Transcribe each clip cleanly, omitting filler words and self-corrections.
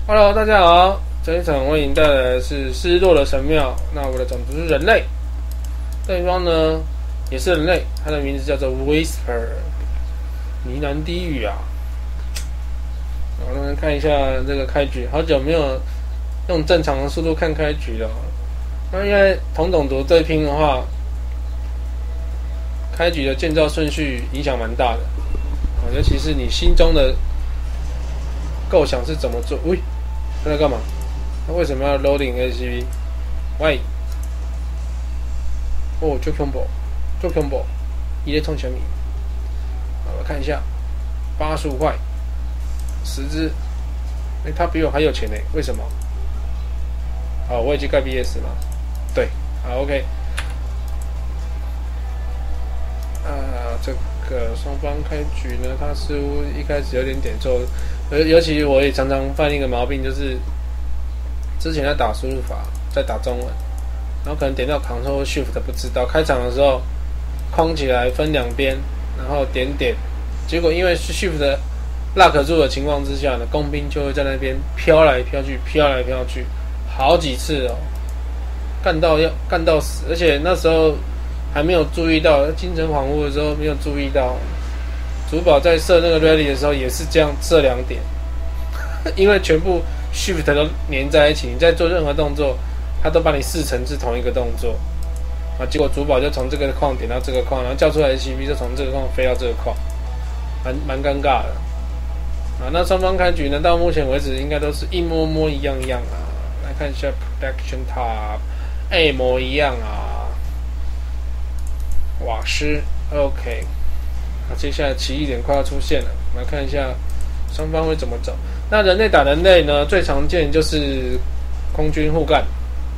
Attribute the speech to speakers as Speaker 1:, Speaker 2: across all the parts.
Speaker 1: Hello， 大家好，这一场为您带来的是失落的神庙。那我的种族是人类，对方呢也是人类，他的名字叫做 Whisper， 呢喃低语啊。我们看一下这个开局，好久没有用正常的速度看开局了。那因为同种族对拼的话，开局的建造顺序影响蛮大的，尤其是你心中的构想是怎么做。喂，他在干嘛？他为什么要 loading ACV？ 喂，哦，做 combo， 做 combo， 一列冲小米。好，我看一下，85块，10只。他比我还有钱呢，为什么？好，我已经盖 BS 了。对，好 ，OK。这个双方开局呢，他似乎一开始有点点错，尤其我也常常犯一个毛病，就是之前在打输入法，在打中文，然后可能点到 Ctrl Shift 不知道，开场的时候框起来分两边，然后点点，结果因为 Shift lock 住的情况之下呢，工兵就会在那边飘来飘去，飘来飘去，好几次哦，干到死，而且那时候还没有注意到，精神恍惚的时候没有注意到，主堡在设那个 rally 的时候也是这样设2点，因为全部 shift 都连在一起，你在做任何动作，它都把你视成是同一个动作啊。结果主堡就从这个框点到这个框，然后叫出来的 ACV 就从这个框飞到这个框，蛮尴尬的啊。那双方开局呢，到目前为止应该都是一模模一样啊。来看一下 production top， 一模一样啊。瓦斯 ，OK， 那接下来奇异点快要出现了，我们来看一下双方会怎么走。那人类打人类呢，最常见就是空军互干，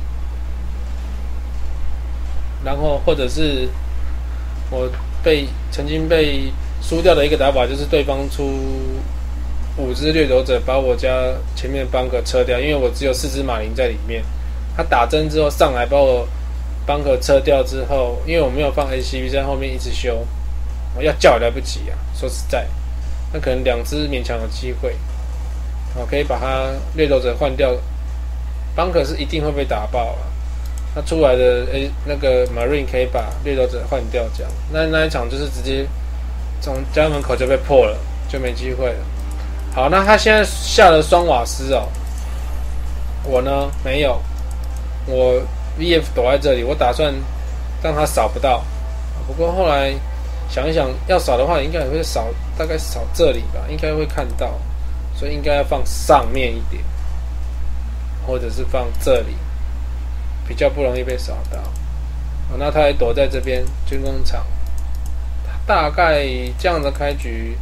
Speaker 1: 然后或者是我曾经被输掉的一个打法，就是对方出5只掠夺者把我家前面的bunker撤掉，因为我只有4只马林在里面，他打针之后上来把我bunker撤掉之后，因为我没有放 ACV 在后面一直修，我要叫也来不及啊！说实在，那可能2只勉强有机会，可以把他掠夺者换掉。bunker 是一定会被打爆啊！他出来的那个 Marine 可以把掠夺者换掉，这样那一场就是直接从家门口就被破了，就没机会了。好，那他现在下了双瓦斯哦，我呢没有，我 VF 躲在这里，我打算让他扫不到。不过后来想一想，要扫的话，应该也会扫，大概扫这里吧，应该会看到，所以应该要放上面一点，或者是放这里，比较不容易被扫到。那他还躲在这边军工厂，大概这样的开局，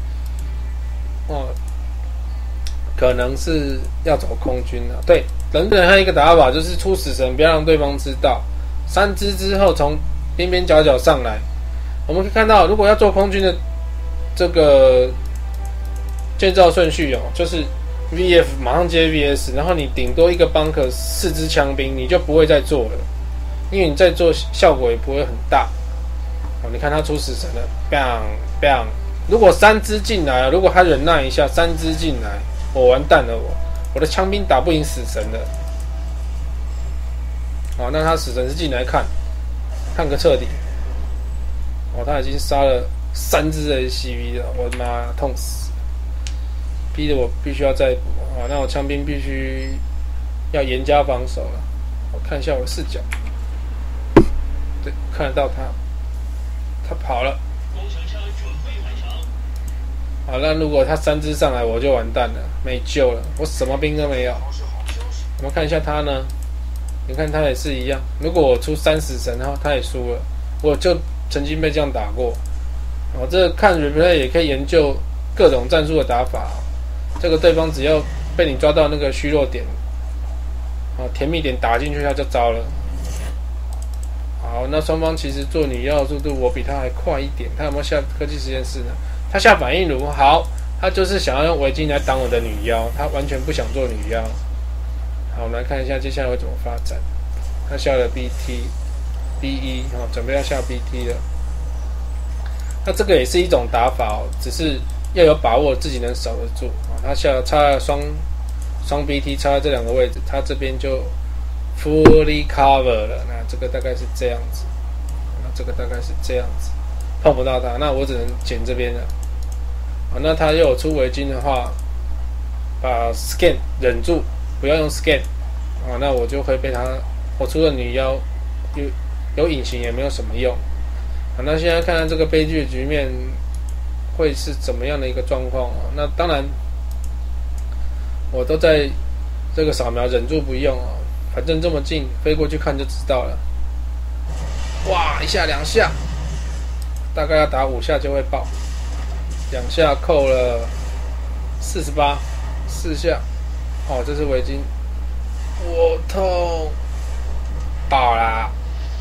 Speaker 1: 可能是要走空军了。对。人还有一个打法就是出死神，不要让对方知道。3只之后从边边角角上来，我们可以看到，如果要做空军的这个建造顺序就是 VF 马上接 VS， 然后你顶多一个 bunker 4只枪兵，你就不会再做了，因为你再做效果也不会很大。你看他出死神了 ，bang bang。如果3只进来，如果他忍耐一下，3只进来，我完蛋了我的枪兵打不赢死神的。好，那他死神是进来看个彻底。他已经杀了3只 ACV 了，我的妈，痛死！逼得我必须要再补啊！那我枪兵必须要严加防守了。我看一下我的视角，对，看得到他跑了。好，那如果他3只上来，我就完蛋了，没救了，我什么兵都没有。我们看一下他呢，你看他也是一样。如果我出3死神，然后他也输了，我就曾经被这样打过。这看 replay 也可以研究各种战术的打法。这个对方只要被你抓到那个虚弱点，甜蜜点打进去，他就糟了。好，那双方其实做女妖的速度我比他还快一点。他有没有下科技实验室呢？他下反应炉，好，他就是想要用围巾来挡我的女妖，他完全不想做女妖。好，我们来看一下接下来会怎么发展。他下了 BT、BE， 准备要下 BT 了。那这个也是一种打法只是要有把握自己能守得住。他下了插了双双 BT 插在这两个位置，它这边就 fully cover 了。那这个大概是这样子，那这个大概是这样子，碰不到它，那我只能剪这边了。好，那它又有出围巾的话，把 scan 忍住，不要用 scan。啊，那我就会被它，我除了女腰有隐形也没有什么用。好，那现在看看这个悲剧的局面会是怎么样的一个状况啊？那当然，我都在这个扫描忍住不用哦，反正这么近，飞过去看就知道了。哇，一下两下，大概要打5下就会爆，2下扣了48，4下，哦，这是围巾，我痛，爆啦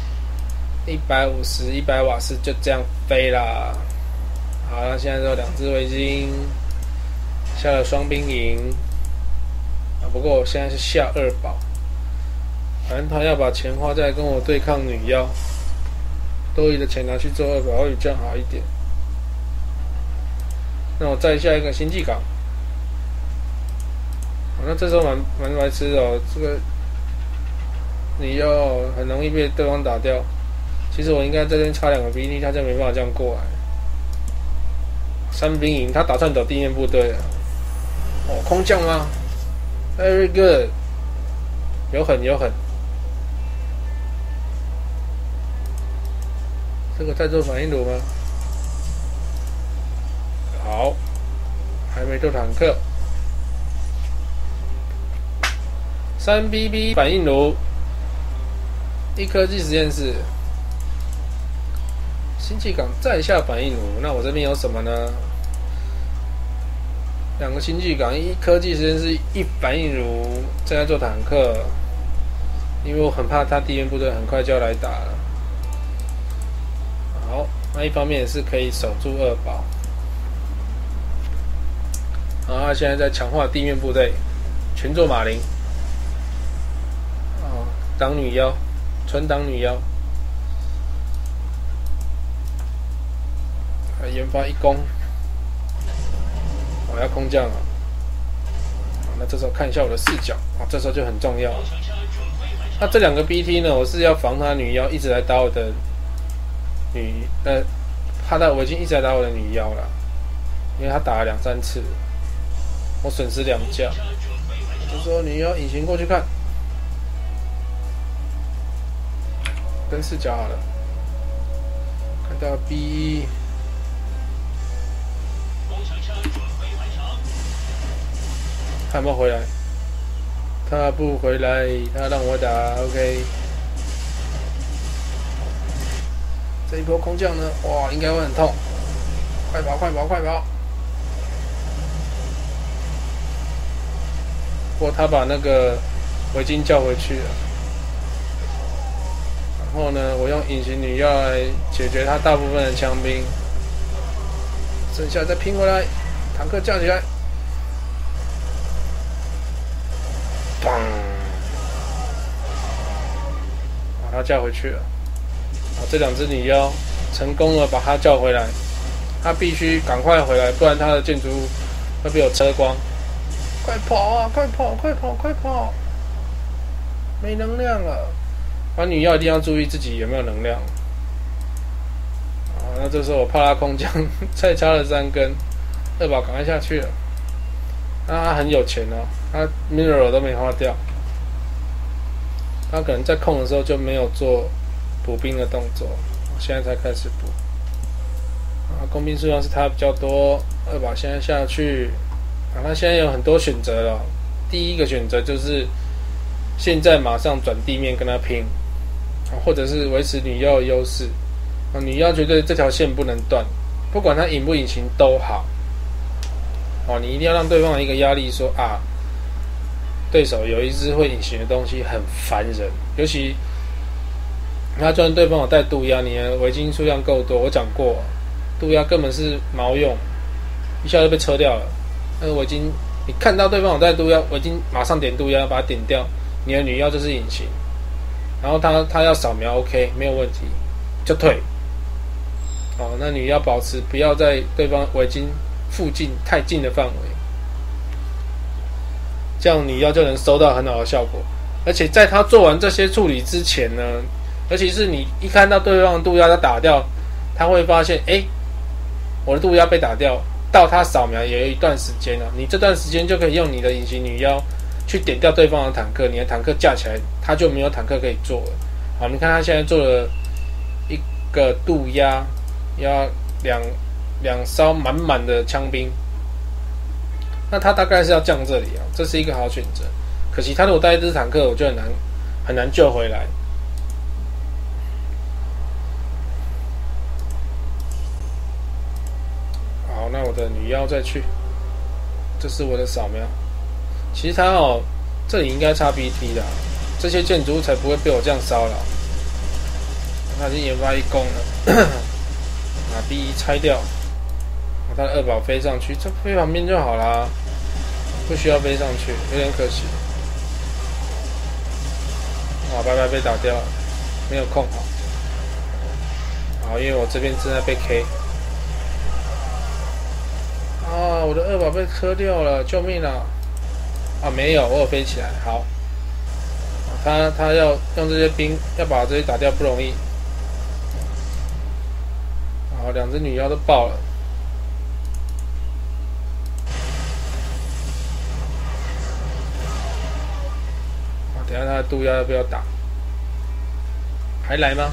Speaker 1: ，150、100瓦斯就这样飞啦。好，那现在有2只围巾，下了双兵营，不过我现在是下2宝，反正他要把钱花在跟我对抗女妖，多余的钱拿去做2宝会比较好一点。那我再下一个星际港，那这时候蛮白痴的哦，这个女妖很容易被对方打掉。其实我应该这边插2个 BT， 他就没办法这样过来。3兵营，他打算走地面部队了。哦，空降吗 ？Very good， 有狠有狠。这个在做反应炉吗？好，还没做坦克。3BB 反应炉，一科技实验室。星际港再下反应炉，那我这边有什么呢？2个星际港，一科技实验室，一反应炉，正在做坦克，因为我很怕他地面部队很快就要来打了。好，那一方面也是可以守住2宝。然后他现在在强化地面部队，全做马林，哦，挡女妖，纯挡女妖。研发1攻，我要空降了。那这时候看一下我的视角，这时候就很重要。那这2个 BT 呢，我是要防他女妖一直来打我的怕他围巾一直来打我的女妖啦，因为他打了2、3次，我损失2架。这时候女妖隐形过去看，跟视角好了，看到 B。他有没有回来？他不回来，他让我打 ，OK。这一波空降呢，哇，应该会很痛，快跑，快跑，快跑！不过他把那个围巾叫回去了，然后呢，我用隐形女妖来解决他大部分的枪兵，剩下再拼回来，坦克架起来。砰！把他叫回去了。这2只女妖成功了，把他叫回来。他必须赶快回来，不然他的建筑物会被我车光。快跑啊！快跑！快跑！快跑！没能量了。玩女妖一定要注意自己有没有能量。那这时候我怕他空降，再插了3根，2宝赶快下去了。他很有钱哦，他 mineral 都没花掉，他可能在空的时候就没有做补兵的动作，现在才开始补。工兵数量是他比较多，2宝现在下去，他现在有很多选择了。第一个选择就是现在马上转地面跟他拼，或者是维持女妖的优势。女妖绝对这条线不能断，不管他隐不隐形都好。你一定要让对方有一个压力说啊，对手有一只会隐形的东西很烦人，尤其他就算对方有带渡鸦，你的围巾数量够多，我讲过，渡鸦根本是毛用，一下就被车掉了。那个围巾，你看到对方有带渡鸦，围巾马上点渡鸦，把它点掉，你的女妖就是隐形，然后他要扫描 OK 没有问题，就退。那女妖保持不要在对方围巾附近太近的范围。 这样女妖就能收到很好的效果。而且在他做完这些处理之前呢，尤其是你一看到对方的渡鸦他打掉，他会发现，我的渡鸦被打掉，到他扫描也有一段时间了。你这段时间就可以用你的隐形女妖去点掉对方的坦克，你的坦克架起来，他就没有坦克可以做了。好，你看他现在做了一个渡鸦，要两艘满满的枪兵，那他大概是要降这里啊，这是一个好选择。可惜他如果带一支坦克，我就很难救回来。好，那我的女妖再去，这是我的扫描。其实他这里应该插 BT 的，这些建筑物才不会被我这样骚扰。他已经研发一攻了，把 B1 拆掉，把他的二宝飞上去，这飞旁边就好啦，不需要飞上去，有点可惜。拜拜被打掉了，没有控好，因为我这边正在被 K。我的二宝被磕掉了，救命啊！没有，我有飞起来。好，他要用这些兵，要把这些打掉不容易。好，两只女妖都爆了。等一下他的渡鸦要不要打？还来吗？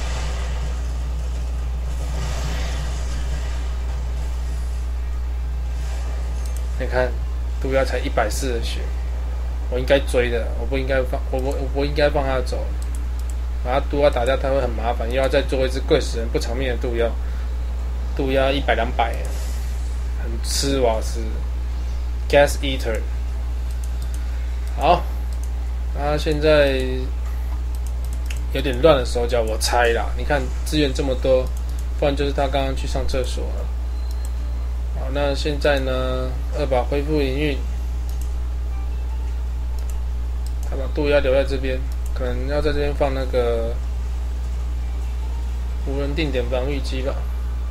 Speaker 1: 你看，渡鸦才140的血，我应该追的，我不应该放，我不应该放他走。把他渡鸦打掉，他会很麻烦，又要再做一只贵死人不偿命的渡鸦。渡鸦100、200，很吃瓦斯 ，gas eater。好。他现在有点乱的手脚，我猜啦。你看资源这么多，不然就是他刚刚去上厕所了。好，那现在呢，二宝恢复营运，他把渡鸦留在这边，可能要在这边放那个无人定点防御机吧。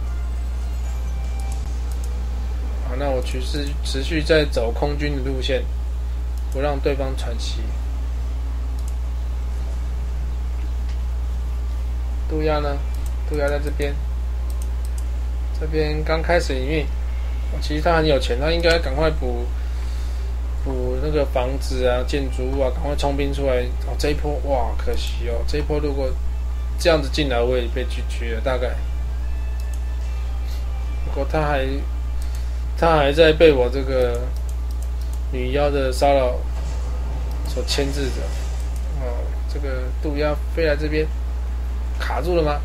Speaker 1: 好，那我持续在走空军的路线，不让对方喘息。渡鸦呢？渡鸦在这边，这边刚开始营运。其实他很有钱，他应该赶快补那个房子啊、建筑物啊，赶快充兵出来。这一波哇，可惜哦，这一波如果这样子进来，我也被GG了，大概。不过他还在被我这个女妖的骚扰所牵制着。这个渡鸦飞来这边。卡住了吗？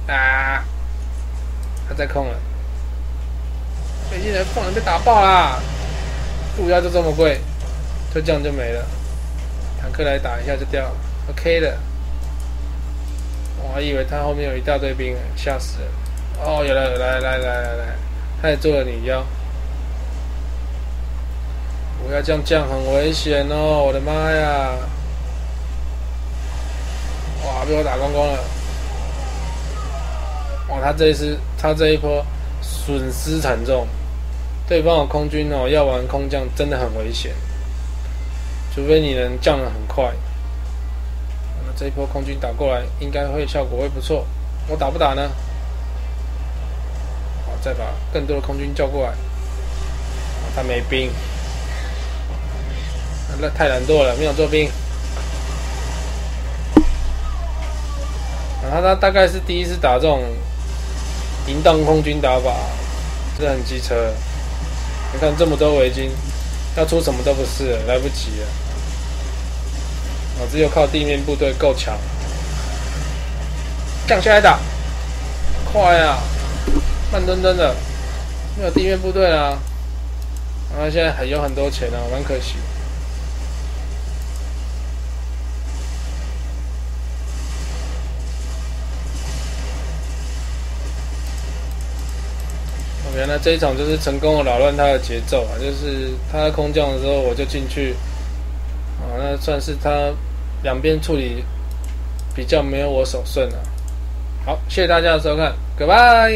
Speaker 1: 他在空了，飞进来放人被打爆啦！渡鸦就这么贵，就这样就没了。坦克来打一下就掉了 ，OK 的。我还以为他后面有一大堆兵，吓死了。有了，来，他也做了女妖。不要这样很危险哦！我的妈呀！哇，被我打光光了。他这一波损失惨重，对方的空军要玩空降真的很危险，除非你能降得很快。那这一波空军打过来，应该效果会不错。我打不打呢？好，再把更多的空军叫过来。他没兵，那太懒惰了，没有做兵。他大概是第一次打这种淫荡空军打法，真的很机车。你看这么多围巾，要出什么都不是了，来不及了。只有靠地面部队够强，降下来打，快啊！慢吞吞的，没有地面部队啦。现在还有很多钱啊，蛮可惜。原来这一场就是成功的扰乱他的节奏啊！就是他在空降的时候，我就进去，那算是他两边处理比较没有我手顺了。好，谢谢大家的收看 ，Goodbye。